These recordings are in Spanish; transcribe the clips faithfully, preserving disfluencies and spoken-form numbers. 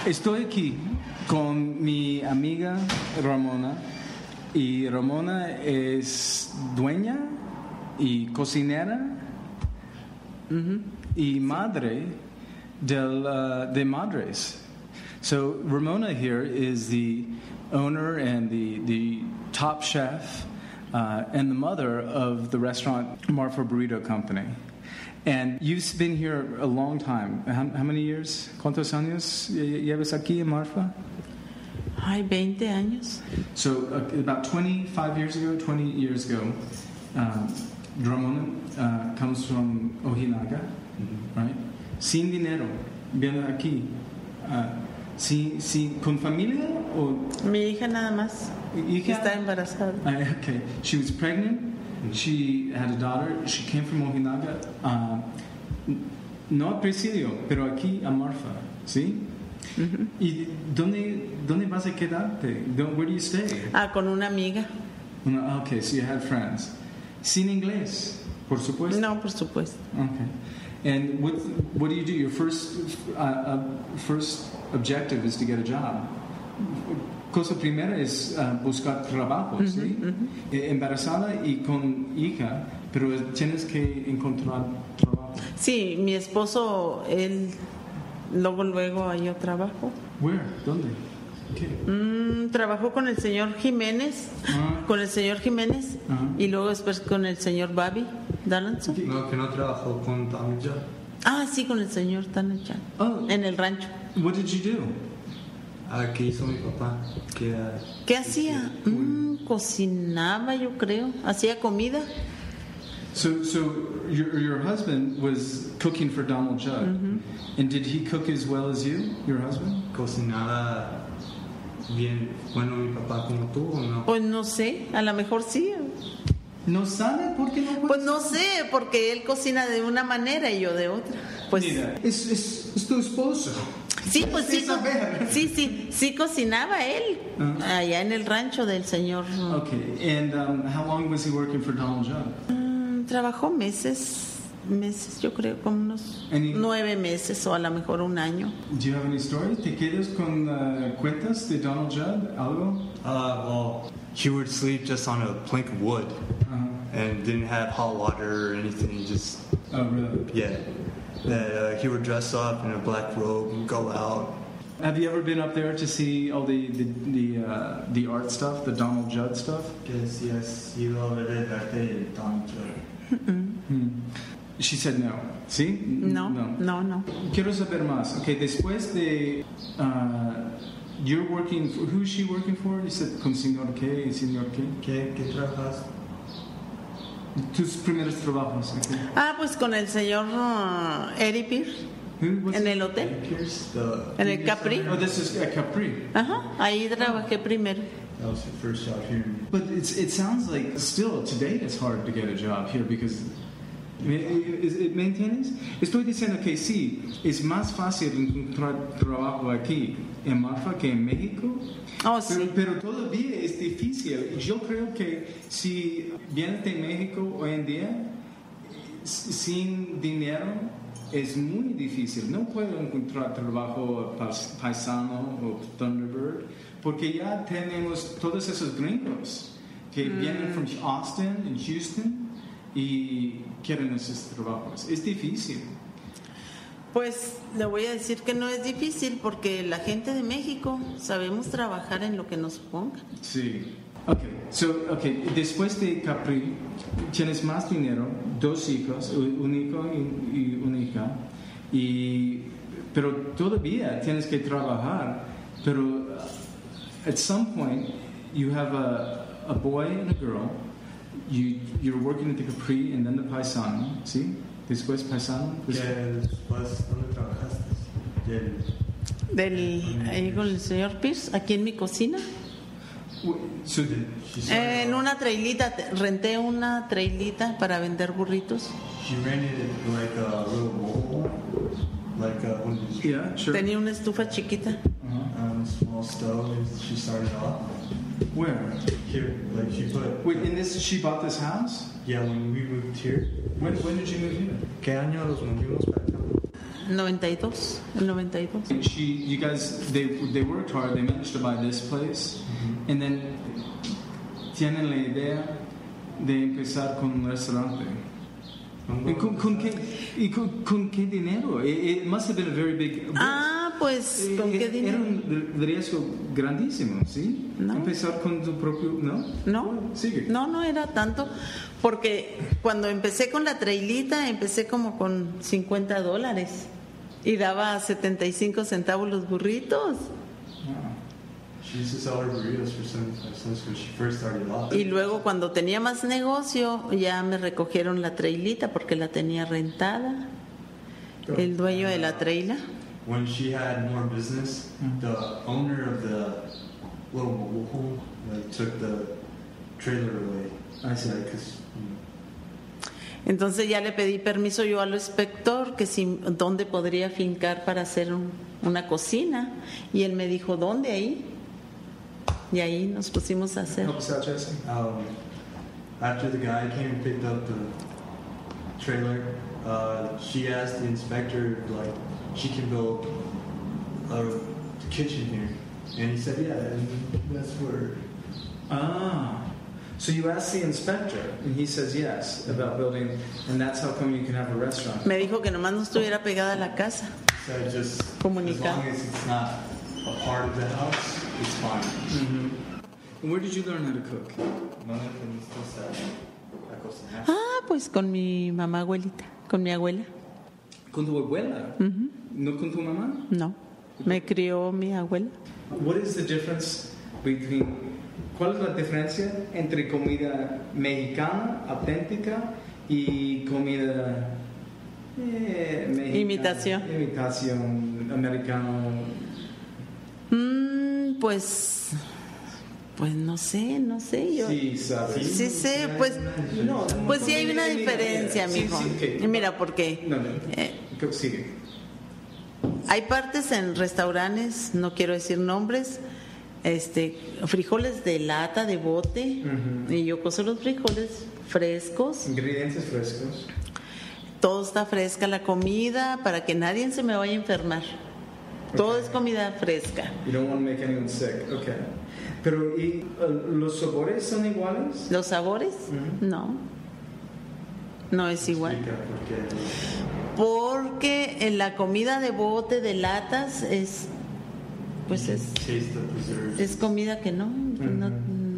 Estoy aquí con mi amiga Ramona y Ramona es dueña y cocinera uh-huh. y madre del, uh, de madres. So Ramona here is the owner and the, the top chef uh, and the mother of the restaurant Marfa Burrito Company. And you've been here a long time. How, how many years? ¿Cuántos años llevas aquí en Marfa? Ay, veinte años. So uh, about twenty-five years ago, twenty years ago, uh, Ramona uh, comes from Ojinaga, mm-hmm. right? Sin dinero, viene aquí. Uh, sin, sin, ¿Con familia o...? Mi hija nada más. ¿Hija? Está embarazada. Uh, okay. She was pregnant. She had a daughter. She came from Ojinaga. Uh, no a Presidio, pero aquí a Marfa, ¿sí? Uh-huh. ¿Y dónde, dónde vas a quedarte? Where do you stay? Ah, con una amiga. Una, okay, so you had friends. Sin inglés, por supuesto. No, por supuesto. Okay. And what what do you do? Your first uh, uh, first objective is to get a job. Cosa primera es uh, buscar trabajo, uh-huh, ¿sí? Uh-huh. Eh, embarazada y con hija, pero tienes que encontrar trabajo. Sí, mi esposo, él luego luego halló trabajo. Where? ¿Dónde? ¿Qué? Mm, trabajó con el señor Jiménez, uh-huh. con el señor Jiménez uh-huh. y luego después con el señor Bobby Donaldson. No, que no trabajó con Donald John. Ah, sí, con el señor Donald John. Oh. En el rancho. What did you do? Ah, ¿qué hizo mi papá? ¿Qué, ¿Qué hacía? Mm, cocinaba, yo creo. Hacía comida. So, so your your husband was cooking for Donald Judd, mm-hmm. and did he cook as well as you, your husband? Cocinaba bien, bueno, mi papá como tú o no? Pues no sé, a lo mejor sí. ¿No sabe por qué no puede? Pues no sé, porque él cocina de una manera y yo de otra. Pues mira, es, es, es tu esposo. Sí, pues sí, co- sí, sí, sí cocinaba él uh-huh. allá en el rancho del señor. Okay, and um, how long was he working for Donald Judd? Mm, trabajó meses, meses, yo creo, como unos he, nueve meses o a lo mejor un año. Do you have any story? ¿Te quedas con uh, cuentas de Donald Judd? ¿Algo? Uh, well, he would sleep just on a plank of wood uh-huh. and didn't have hot water or anything. Just oh, really? Yeah. That uh, he would dress up in a black robe and go out. Have you ever been up there to see all the the the, uh, the art stuff, the Donald Judd stuff? Yes, yes. You already read Donald Judd. Hmm. She said no. ¿Sí? No, no, no, no. Quiero saber más. Okay, después de uh, you're working for, who's she working for? You said con señor qué, señor qué. ¿Qué, qué trabajas? Tus primeros trabajos. Okay. Ah, pues con el señor uh, Eddie Pierce. En el hotel. Pierce, the, en el Capri. Oh, this is at Capri. Ajá, ahí trabajé primero. That was your first job here. But it's, it sounds like still today it's hard to get a job here because ¿me entiendes? Estoy diciendo que sí, es más fácil encontrar trabajo aquí en Marfa que en México. Oh, sí. pero, pero todavía es difícil. Yo creo que si vienes de México hoy en día sin dinero es muy difícil. No puedo encontrar trabajo paisano o Thunderbird porque ya tenemos todos esos gringos que mm. vienen de Austin y Houston y quieren esos trabajos. Es difícil. Pues le voy a decir que no es difícil porque la gente de México sabemos trabajar en lo que nos pongan. Sí. Okay. So, okay. Después de Capri tienes más dinero, dos hijos, un hijo y, y una hija, y pero todavía tienes que trabajar. Pero uh, at some point you have a a boy and a girl. You you're working at the Capri and then the Paisano, ¿sí? Después Paisano. Después, ¿dónde trabajaste? Del, Del ahí con el señor Pierce, aquí en mi cocina. So the, eh, en una trailita, renté una trailita para vender burritos. She rented like a little bowl, like a, one of these. Yeah, sure. Tenía una estufa chiquita. Uh-huh. Um, a small stove. And she started off. Where? Here, like she put. Wait, in this, she bought this house? Yeah, when we moved here. When, when did you move here? ¿Qué año nos movimos para acá? noventa y dos, el noventa y dos. And she, you guys, they they worked hard. They managed to buy this place, mm-hmm. and then tienen la idea de empezar con un restaurante. ¿Y con, con, qué, y con, con qué dinero? It, it must have been a very big. Ah, pues con qué dinero. Era un riesgo grandísimo, ¿sí? No. Empezar con tu propio, ¿no? No, bueno, sigue. no, no era tanto, porque cuando empecé con la trailita empecé como con cincuenta dólares y daba setenta y cinco centavos los burritos. She used to sell her burritos for seventy-five cents when she first started off. Y luego cuando tenía más negocio ya me recogieron la trailita porque la tenía rentada. El dueño de la traila. When she had more business, the owner of the little mobile home like, took the trailer away. I see. Like, 'cause, you know. Entonces ya le pedí permiso yo al inspector que si dónde podría fincar para hacer un, una cocina, y él me dijo ¿dónde? Ahí. Y ahí nos pusimos a hacer. Help us out, Jesse. Um, after the guy came and picked up the trailer, uh, she asked the inspector like she can build a kitchen here, and he said yeah, and that's where. Ah, so you asked the inspector, and he says yes about building, and that's how come you can have a restaurant. Me dijo que nomás no estuviera pegada a la casa. So just Comunicar. as long as it's not a part of the house, it's fine. Mm-hmm. And where did you learn how to cook? Ah, pues con mi mamá abuelita, con mi abuela. ¿Con tu abuela? Uh-huh. ¿No con tu mamá? No, me crió mi abuela. What is the difference between, ¿cuál es la diferencia entre comida mexicana auténtica y comida eh, mexicana, Imitación. Imitación americano? Mm, pues, pues no sé, no sé yo. Sí, sabes. Sí sé, pues, No, pues sí hay una mira, diferencia, sí, mijo. sí, okay. Y mira, porque No, no. eh, Sigue. hay partes en restaurantes, no quiero decir nombres, este, frijoles de lata, de bote, Uh-huh. y yo coso los frijoles frescos. Ingredientes frescos. Todo está fresca la comida para que nadie se me vaya a enfermar. Todo Okay. es comida fresca. You don't want to make anyone sick. Okay. Pero ¿y uh, los sabores son iguales? ¿Los sabores? Ujú. No. No es igual. Explica por qué. Porque en la comida de bote, de latas, es pues es, Taste the preserves. es comida que no, no,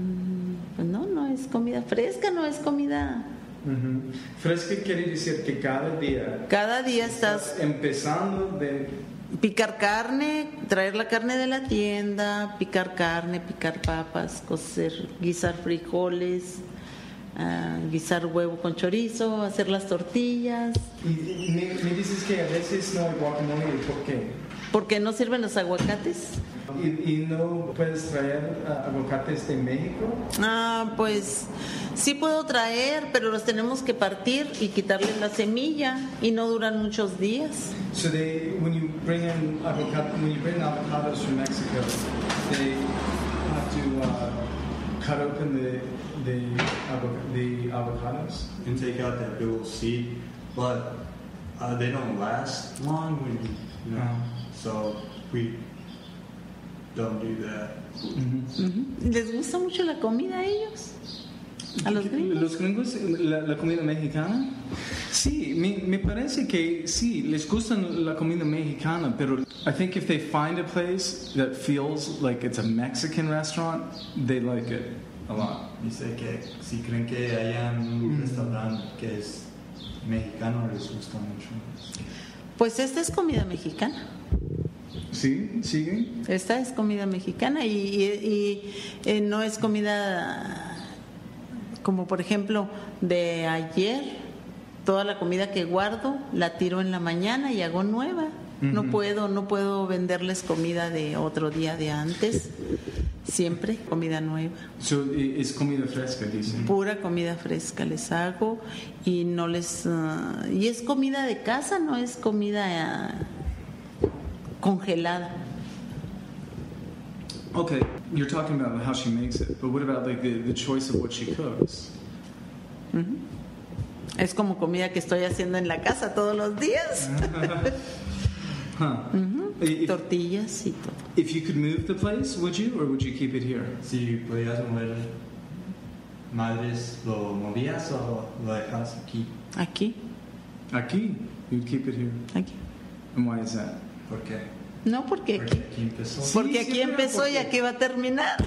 pues no, no es comida fresca, no es comida. Uh-huh. Fresca quiere decir que cada día Cada día estás empezando de picar carne, traer la carne de la tienda, picar carne, picar papas, cocer, guisar frijoles, ah, guisar huevo con chorizo, hacer las tortillas. y, y me, me dices que a veces no hay guacamole. ¿Por qué? ¿Por qué no sirven los aguacates? ¿Y, y no puedes traer uh, aguacates de México? Ah, pues sí puedo traer, pero los tenemos que partir y quitarles la semilla y no duran muchos días. So they, when you bring in avocado, when you bring avocados from Mexico, they have to uh, cut open the the, avo- the avocados. And take out that big old seed, but uh, they don't last long when you, you know. Uh-huh. So we don't do that. Mm-hmm. Ujú. ¿Les gusta mucho la comida a ellos? ¿A los gringos? ¿Los gringos, la, la comida mexicana? Sí, me, me parece que sí, les gusta la comida mexicana, pero I think if they find a place that feels like it's a Mexican restaurant, they like it a lot. Dice que si creen que hay un restaurante que es mexicano les gusta mucho. Pues esta es comida mexicana. ¿Sí? ¿Siguen? Esta es comida mexicana y, y- y, eh, no es comida como por ejemplo de ayer. Toda la comida que guardo la tiro en la mañana y hago nueva. No Ujú. puedo, no puedo venderles comida de otro día de antes. Siempre comida nueva. So, i- es comida fresca, dicen. Pura comida fresca les hago y no les ah, y es comida de casa, no es comida ah, congelada. Okay, you're talking about how she makes it, but what about like the, the choice of what she cooks? Es como comida que estoy haciendo en la casa todos los días. Huh. Ujú. If, Tortillas y todo. if you could move the place, would you, or would you keep it here? Si podías mover madres, ¿lo movías o lo dejas aquí? Aquí, Aquí, you'd keep it here. aquí. And why is that? ¿Por qué? No, porque Porque aquí. aquí empezó. Sí, Porque aquí siempre empezó y porque- aquí va a terminar.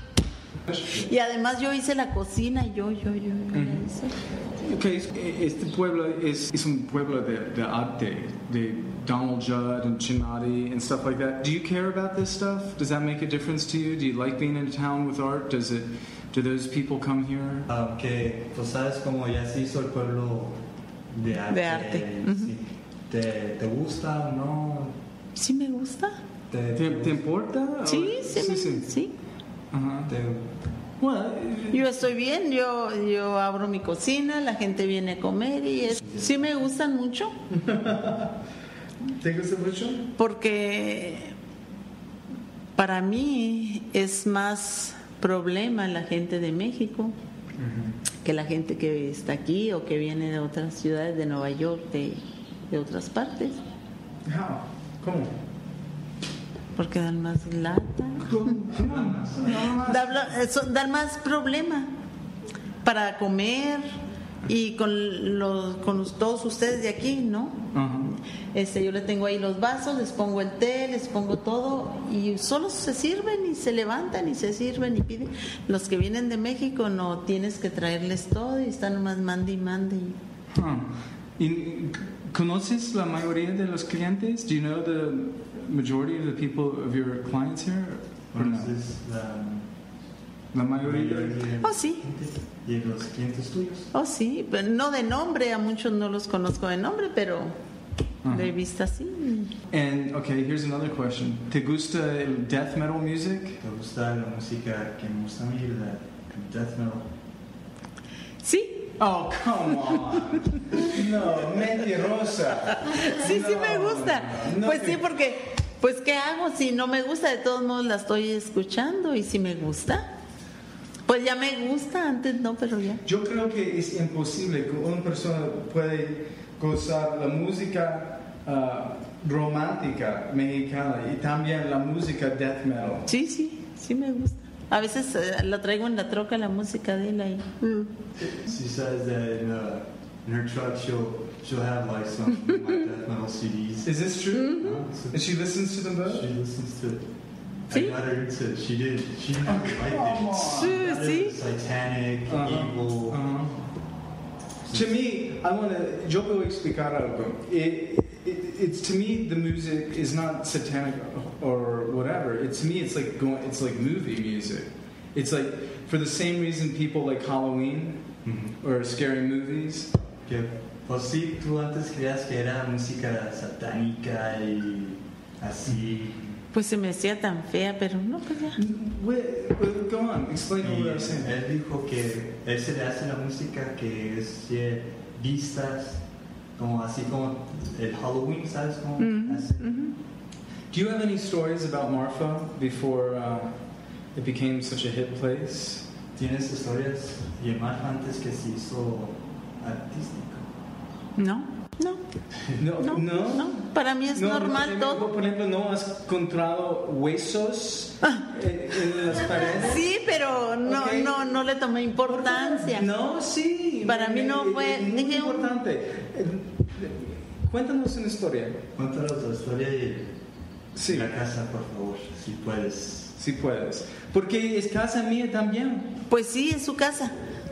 Y además yo hice la cocina, yo, yo, yo, yo la Ujú. hice. Okay, este pueblo es, es un pueblo de, de arte, de Donald Judd and Chinati and stuff like that. Do you care about this stuff? Does that make a difference to you? Do you like being in a town with art? Does it? Do those people come here? Aunque, pues sabes como ya se hizo el pueblo de arte. De arte, ujú. Sí. ¿Te, ¿Te gusta o no? ¿Sí me gusta? ¿Te, ¿Te, te importa? Sí, Or- sí, me- sí. Ajá. te- Well, Yo estoy bien, yo, yo abro mi cocina, la gente viene a comer y es, sí me gustan mucho ¿te gusta mucho? porque para mí es más problema la gente de México que la gente que está aquí o que viene de otras ciudades, de Nueva York, de, de otras partes, How? ¿Cómo? porque dan más lata, ¿Cómo? No, dan, eso- dan más problema para comer y con, los, con los- todos ustedes de aquí, ¿no? Ajá. Este, yo le tengo ahí los vasos, les pongo el té, les pongo todo y solo se sirven y se levantan y se sirven y piden. Los que vienen de México no tienes que traerles todo y están nomás mande y mande. y- Huh. ¿Y ¿Conoces la mayoría de los clientes? Do you know the majority of the people of your clients here? Or no? Conoces la La mayoría. mayoría de Oh, sí. gente y los clientes tuyos. Oh, sí, pero no de nombre, a muchos no los conozco de nombre, pero Ajá. de vista sí. And okay, here's another question. ¿Te gusta el death metal music? ¿Te gusta la música que me gusta a mí, la el death metal? Sí, Oh, come on. No, mentirosa. sí, sí No, me gusta. no, Pues que- sí, porque, pues ¿qué hago? Si no me gusta, de todos modos la estoy escuchando y si me gusta, pues ya me gusta, antes no, pero ya. Yo creo que es imposible que una persona puede gozar la música ah, romántica mexicana y también la música death metal. Sí, sí, sí me gusta. A veces eh, la traigo en la troca, la música de él ahí. She says that in, uh, in her truck she'll she'll have like some like death metal C Ds. Is this true? Uh, so And she listens to them both? she listens to it. See? I got her into it. She did. She didn't Oh, like come it. on. Sí, Got her sí. Satanic, Uh-huh. evil. Uh-huh. To me, I want to. Yo puedo explicar algo. It, it, it's to me the music is not satanic or whatever. It to me it's like going. It's like movie music. It's like for the same reason people like Halloween Mhm. or scary movies. Que, pues sí, tú antes creías que era música satánica y así. Pues se me hacía tan fea, pero no, pues ya. Wait, wait, go on. Explain Y what I was saying. él dijo que él se le hace la música que es eh, vistas como así como el Halloween, ¿sabes cómo Mhm, hace? mhm. Do you have any stories about Marfa before uh, it became such a hit place? ¿Tienes historias y más antes que se hizo artístico? No, no, No, no, no. Para mí es No, normal no, todo. Por ejemplo, ¿no has encontrado huesos en, en las paredes? Sí, pero no, Ok. no, no le tomé importancia. No, sí. Para mí no Eh, fue- eh, Muy dije, importante. Eh, Cuéntanos una historia. Cuéntanos la historia de Sí. la casa, por favor, si puedes. Si puedes. Porque es casa mía también. Pues sí, es su casa.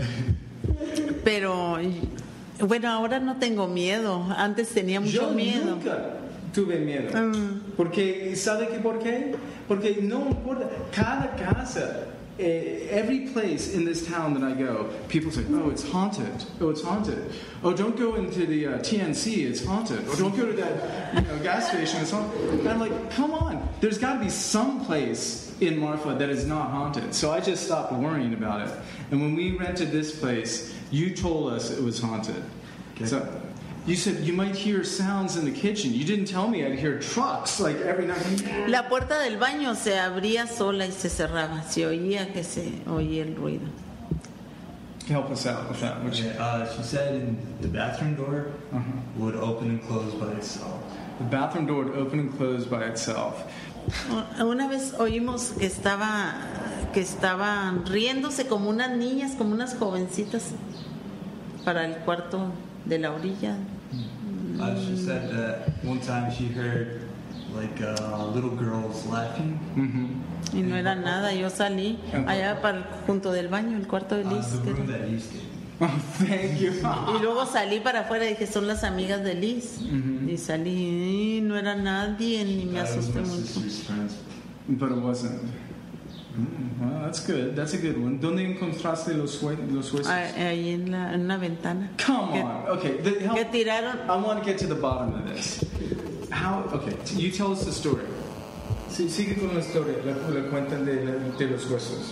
Pero bueno, ahora no tengo miedo. Antes tenía mucho Yo miedo. nunca tuve miedo. Mm. Porque, ¿sabe qué por qué? Porque no importa. Cada casa, eh, every place in this town that I go, people say, oh, it's haunted. Oh, it's haunted. Oh, don't go into the uh, T N C, it's haunted. Or don't go to that you know, gas station, it's haunted. And I'm like, come on. There's got to be some place in Marfa that is not haunted. So I just stopped worrying about it. And when we rented this place, you told us it was haunted. Okay. So you said you might hear sounds in the kitchen. You didn't tell me I'd hear trucks like every night. La puerta del baño se abría sola y se cerraba. Se oía que se oía el ruido. Help us out with that. Which, Okay, uh, she said in the bathroom door uh-huh. would open and close by itself. The bathroom door would open and close by itself. Una vez oímos que estaba que estaban riéndose como unas niñas, como unas jovencitas para el cuarto de la orilla. Uh, she said that one time she heard like uh, little girls laughing. Mm-hmm. Y no era nada, yo salí allá para junto del baño, el cuarto de Liz. Uh, the que room era- that Liz did. Oh, thank you. Y luego salí para afuera y dije, son las amigas de Liz. Ujú. Y salí, y no era nadie, ni me That was asusté my mucho. sister's friends. But it wasn't. Mm, well, that's good. That's a good one. ¿Dónde encontraste los, hue- los huesos? Ah, Ahí en, la, en una ventana. Come que, on. Okay. The, help, que tiraron. I want to get to the bottom of this. How? Okay. You tell us the story. Sí, sigue con la historia. La, la cuenta de, la- de los huesos.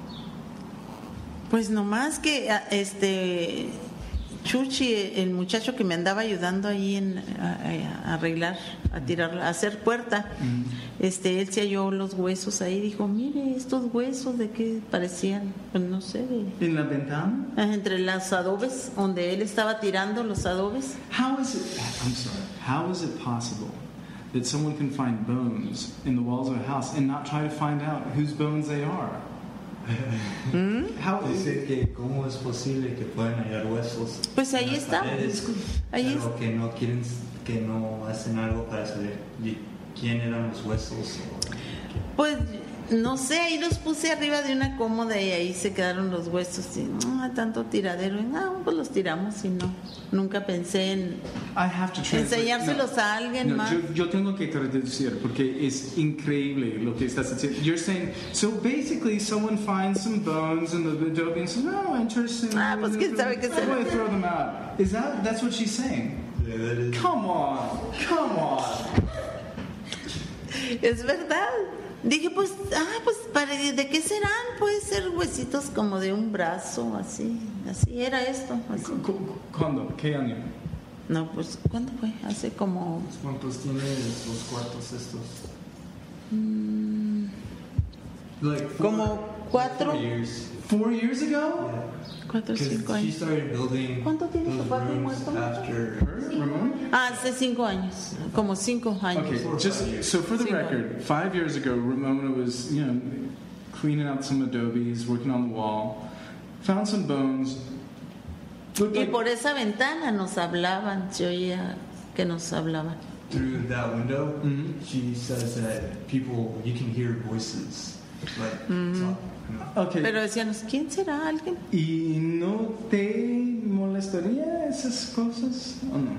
Pues nomás que ah, este Chuchi, el muchacho que me andaba ayudando ahí en, a, a arreglar, a tirar, a hacer puerta, este, él se halló los huesos ahí, dijo, mire, estos huesos de qué parecían, pues no sé, de- ¿En la ventana? entre las adobes, donde él estaba tirando los adobes. How is it? I'm sorry. How is it possible that someone can find bones in the walls of a house and not try to find out whose bones they are? How? Dice que cómo es posible que puedan hallar huesos. Pues ahí en las está. paredes, Ahí pero que no quieren, que no hacen algo para saber de quién eran los huesos. o- Pues no sé, ahí los puse arriba de una cómoda y ahí se quedaron los huesos y ah, tanto tiradero, y, ah, pues los tiramos y no, nunca pensé en I have to translate. enseñárselos No. a alguien No, más. yo, yo tengo que traducir porque es increíble lo que estás diciendo. You're saying, so basically someone finds some bones in the adobe and says, oh, interesting. Ah, pues, quién sabe qué I'm será. going to throw them out. Is that, that's what she's saying? Yeah, that is- Come on, come on. Es verdad. Dije, pues, ah, pues, para- ¿de qué serán? Puede ser huesitos como de un brazo, así, así era esto. Así. Cu- cu- ¿Cuándo? ¿Qué año? No, pues, ¿cuándo fue? Hace como, ¿Cuántos tiene los cuartos estos? mm, Like four- como cuatro, four years. Four years ago? Yeah. cuatro o cinco Because she años. started building ¿Cuánto tiene those tu papi rooms muerto? after. Her? Ramon? Ah, hace cinco años, como cinco años. Okay, just so for the Cinco. record, five years ago, Ramona was, you know, cleaning out some adobes, working on the wall, found some bones. Looked Y like- por esa ventana nos hablaban, se oía que nos hablaban. Through that window, Mhm. she says that people, you can hear voices. Like, talk, you know. Okay. Pero decíamos, ¿quién será alguien? ¿Y no te molestaría esas cosas o no?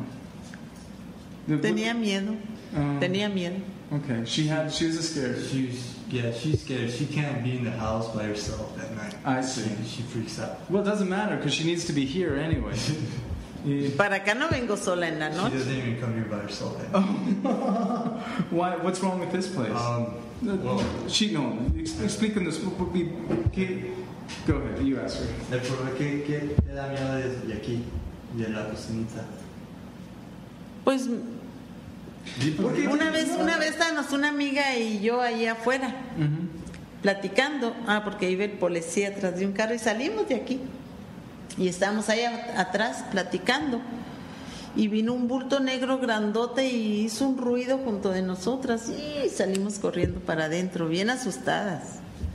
The- Tenía miedo, Um, tenía miedo. Okay, she had, she was scared. She's, yeah, she's scared. She can't be in the house by herself at night. I see. She, she freaks out. Well, it doesn't matter because she needs to be here anyway. Y- Para acá no vengo sola en la She noche. doesn't even come here by herself at night. Why? What's wrong with this place? Um, well, She no. ex- Explícanos. ¿Qué? Go ahead. You ask her. el problema que, que te da miedo es de aquí, de la cocinita. Pues ¿Por qué? una vez, una vez estábamos una amiga y yo ahí afuera Mhm. platicando, ah, porque iba el policía atrás de un carro y salimos de aquí y estábamos ahí a- atrás platicando y vino un bulto negro grandote y hizo un ruido junto de nosotras y salimos corriendo para adentro, bien asustadas.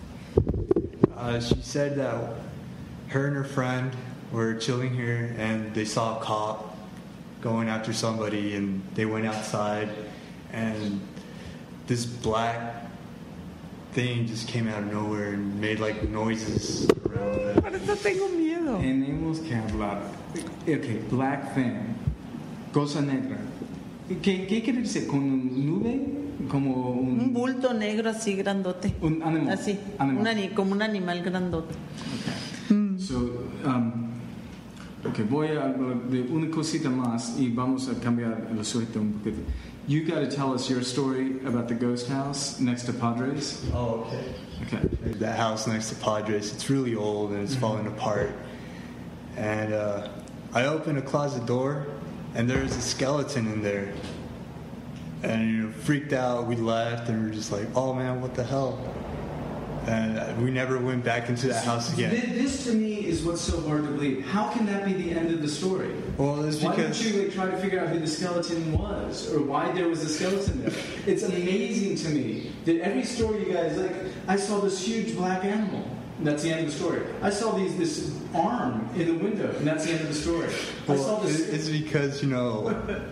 Uh, she said that her and her friend were chilling here and they saw a cop going after somebody and they went outside and this black thing just came out of nowhere and made like noises around them. Por eso tengo miedo. Tenemos que hablar. Okay, black thing. Cosa negra. ¿Qué, qué quiere decir? ¿Con un nube? Como un... Un bulto negro así grandote. Un animal. Así, Animal. un ani- como un animal grandote. Okay. So, um, okay, voy a hablar de una cosita más y vamos a cambiar el sujeto un poquito. You got to tell us your story about the ghost house next to Padres. Oh, okay. Okay. That house next to Padres, it's really old and it's falling apart. And uh, I opened a closet door and there was a skeleton in there. And you know, freaked out, we left and we were just like, oh man, what the hell? And we never went back into that house again. This, this to me is what's so hard to believe. How can that be the end of the story? Well, it's Why don't because you like, try to figure out who the skeleton was or why there was a skeleton there? It's amazing to me that every story you guys like. I saw this huge black animal. And that's the end of the story. I saw these this arm in the window, and that's the end of the story. I well, saw this. it- it's because you know.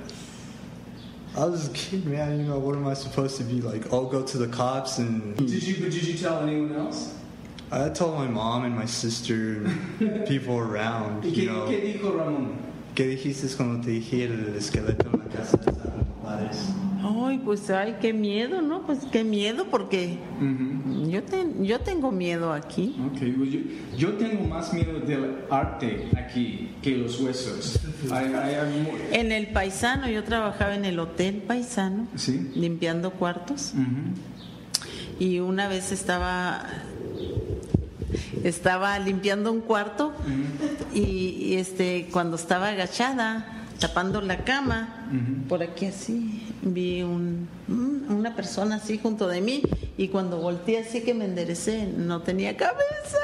I was a kid, man. You know, what am I supposed to be like? I'll go to the cops and. Did you? But did you tell anyone else? I told my mom and my sister and people around. ¿Y You qué, know, qué dijo Ramón? ¿qué dijiste cuando te dije el esqueleto en la casa de tus padres? Ay, pues ay, qué miedo, ¿no? Pues qué miedo porque Mhm. yo, ten- yo tengo miedo aquí. Okay, well, yo, yo tengo más miedo del arte aquí que los huesos. I, I have more- En el Paisano, yo trabajaba en el Hotel Paisano, Sí. limpiando cuartos. Mhm. Y una vez estaba estaba limpiando un cuarto y, y, este cuando estaba agachada tapando la cama, Ujú. por aquí así vi un, un- una persona así junto de mí y cuando volteé así que me enderecé no tenía cabeza.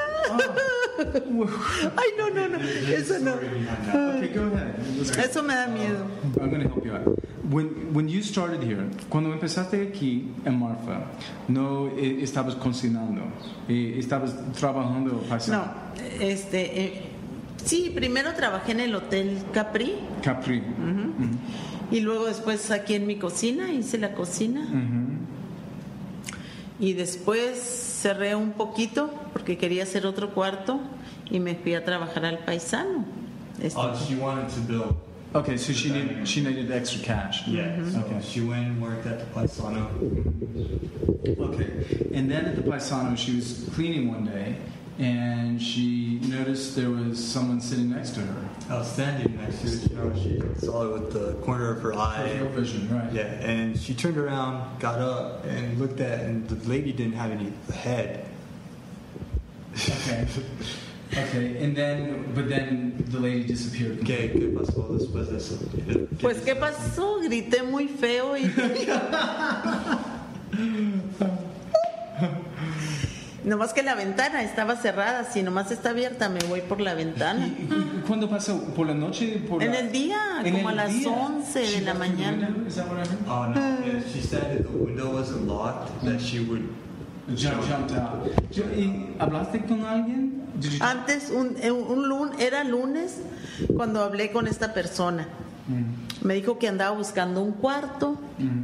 Ay, no, no, no, eso no. Okay, go ahead. Let's go. Eso me da miedo. I'm going to help you out. When, when you started here, cuando empezaste aquí en Marfa, no eh, estabas cocinando, eh, estabas trabajando No, paisano. este eh, sí, primero trabajé en el Hotel Capri. Capri. Mhm. Y luego después aquí en mi cocina, hice la cocina. Mhm. Y después cerré un poquito porque quería hacer otro cuarto y me fui a trabajar al Paisano. Este, Oh, she wanted to build. Okay, so she needed, she needed extra cash. Yeah. So Okay. she went and worked at the Paisano. Okay, and then at the Paisano, she was cleaning one day, and she noticed there was someone sitting next to her. I was standing next to her. You know, she saw it with the corner of her eye. Peripheral vision, right? Yeah, and she turned around, got up, and looked at, and the lady didn't have any head. Okay. Okay, and then, but then the lady disappeared. ¿Qué, qué pasó después de eso? Pues ¿qué pasó? Grité muy feo y nomás que la ventana estaba cerrada, si nomás está abierta me voy por la ventana. ¿Y, y cuándo pasó? ¿Por la noche? Por En la- el día, en como el a las día? once de She la went through the mañana. window? Is that what I heard? Oh no! Yeah, she said if the window wasn't locked, that she would. Jump, jumped out. Yo- ¿Y hablaste con alguien? Did you- Antes, un, un lun- era lunes cuando hablé con esta persona. Mm, Me dijo que andaba buscando un cuarto mm.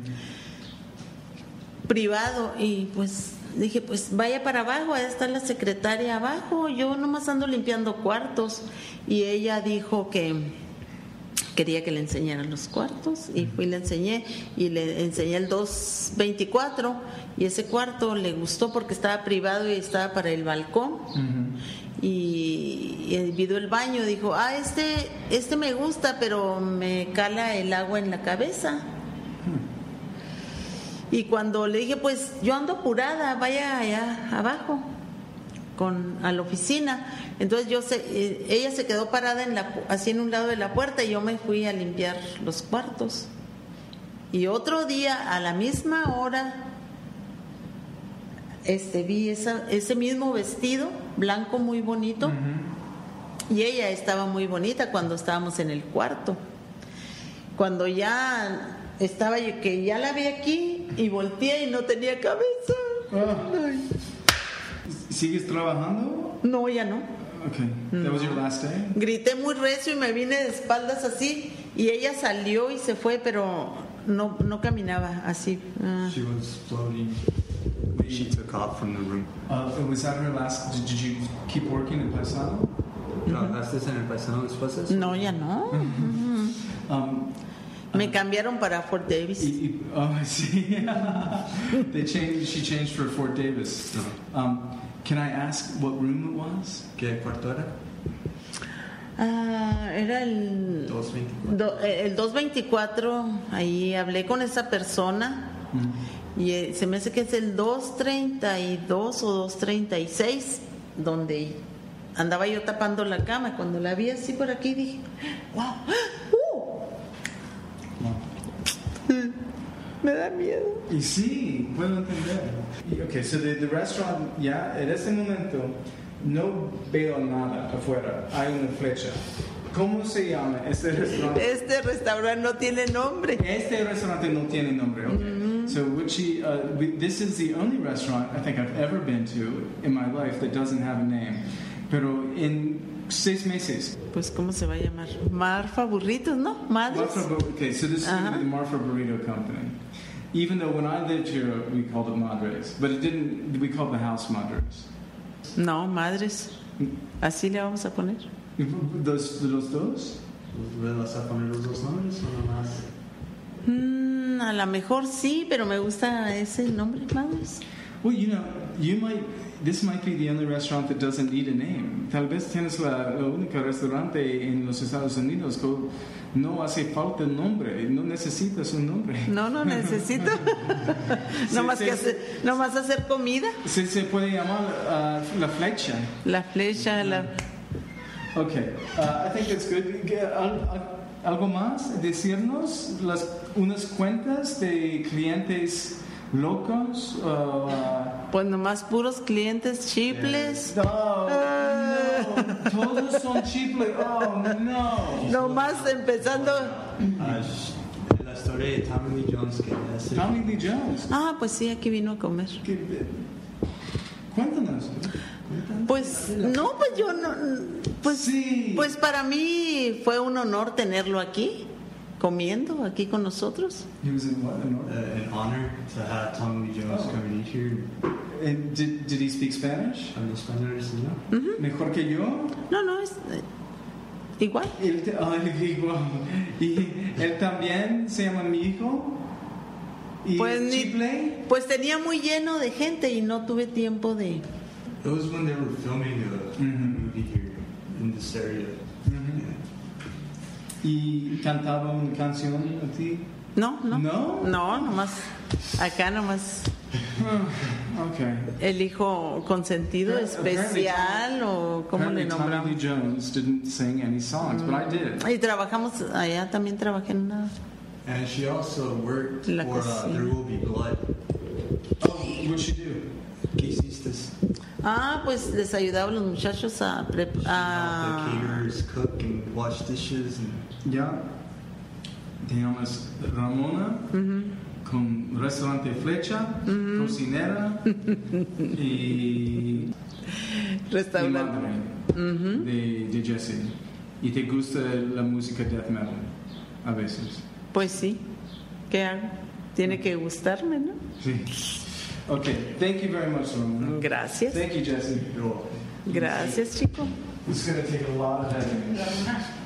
privado y pues dije, pues vaya para abajo, ahí está la secretaria abajo, yo nomás ando limpiando cuartos. Y ella dijo que quería que le enseñara los cuartos y fui y le enseñé y le enseñé el doscientos veinticuatro y ese cuarto le gustó porque estaba privado y estaba para el balcón. Mhm. Y, y vio el baño, dijo, ah, este, este me gusta, pero me cala el agua en la cabeza. Y cuando le dije, pues yo ando apurada, vaya allá abajo con a la oficina. Entonces yo se, eh, ella se quedó parada en la, pu- así en un lado de la puerta y yo me fui a limpiar los cuartos. Y otro día a la misma hora este vi esa, ese mismo vestido blanco muy bonito. Y ella estaba muy bonita cuando estábamos en el cuarto. Cuando ya estaba yo, que ya la vi aquí y volteé y no tenía cabeza. Ay. ¿Sigues trabajando? No, ya no. Okay. That was your last day? Grité muy recio y me vine de espaldas así y ella salió y se fue, pero no, no caminaba así. Ah. She was floating. She took off from the room. Uh, was that her last? Did, did you keep working in Paisano? No, ¿estás en el Paisano después de eso? No, ya no. Um, Me cambiaron para Fort Davis. y, y, oh, I see. They changed. She changed for Fort Davis. Um, can I ask what room it was? ¿Qué cuarto era? Ah, era el dos veinticuatro. do- eh, el doscientos veinticuatro. Ahí hablé con esa persona y eh, se me hace que es el doscientos treinta y dos o doscientos treinta y seis donde andaba yo tapando la cama. Cuando la vi así por aquí dije, wow, ¡uh! Me da miedo. Y sí, puedo entender. Y, ok, so the, the restaurant, ya, en este momento, no veo nada afuera. Hay una flecha. ¿Cómo se llama este restaurante? Este restaurante no tiene nombre. Este restaurante no tiene nombre, okay. Mm-hmm. So Wichi, uh, we, this is the only restaurant I think I've ever been to in my life that doesn't have a name. Pero en seis meses. Pues, ¿cómo se va a llamar? Marfa Burritos, ¿no? Madres. Marfa, okay, so this is uh-huh. the Marfa Burrito Company. Even though when I lived here, we called it Madres. But it didn't, we called the house Madres. No, Madres. Así le vamos a poner. ¿Dos, ¿Los dos? ¿Le vas a poner los dos nombres o no más? Mm, a lo mejor sí, pero me gusta ese nombre, Madres. Well, you know, you might... This might be the only restaurant that doesn't need a name. Tal vez tienes la, la única restaurante en los Estados Unidos que no hace falta el nombre, no necesitas un nombre. No, no necesito. no, más que hacer, no más hacer comida. Se, se puede llamar uh, la flecha. La flecha, la... Okay, uh, I think it's good. ¿Algo más? Decirnos las, unas cuentas de clientes locos. Uh, pues nomás puros clientes chiples. Yeah. Oh, uh, no. Todos son chiples. Oh, no. Nomás empezando. Uh, la historia de Tommy Lee Jones. Que hace... Tommy Lee Jones. Ah, pues sí, aquí vino a comer. ¿Qué? Cuéntanos. Pues no, pues yo no. Pues, sí. Pues para mí fue un honor tenerlo aquí. Comiendo aquí con nosotros. He was in what? An honor? Uh, an honor to have Tommy Lee Jones oh. coming in here. And did, did he speak Spanish? Habla español, ¿no? Uh-huh. ¿Mejor que yo? No, no, es eh, igual. Él, oh, igual. ¿Y él también se llama mi hijo? ¿Y pues, Chiple? Pues tenía muy lleno de gente y no tuve tiempo de... It was when they were filming a mm-hmm. movie here in this area. ¿Y cantaba una canción a ti? No, no. ¿No? No, nomás. Acá nomás. Okay. El hijo consentido especial o cómo le nombramos. Tommy Lee Jones didn't sing any songs, mm. but I did. Y trabajamos allá, también trabajé en una. And she also worked La for uh, There Will Be Blood. Oh, what'd she do? ¿Qué hiciste? Ah, pues les ayudaba a los muchachos a preparar. The caterers cook and wash dishes. And... Ya. Te llamas Ramona, uh-huh. con restaurante Flecha, uh-huh. cocinera y restaurante y madre uh-huh. de, de Jesse. Y te gusta la música death metal a veces. Pues sí. ¿Qué hago? Tiene que gustarme, ¿no? Sí. Okay, thank you very much, Ramona. Gracias. Thank you, Jesse. Gracias, chico. It's going to take a lot of editing.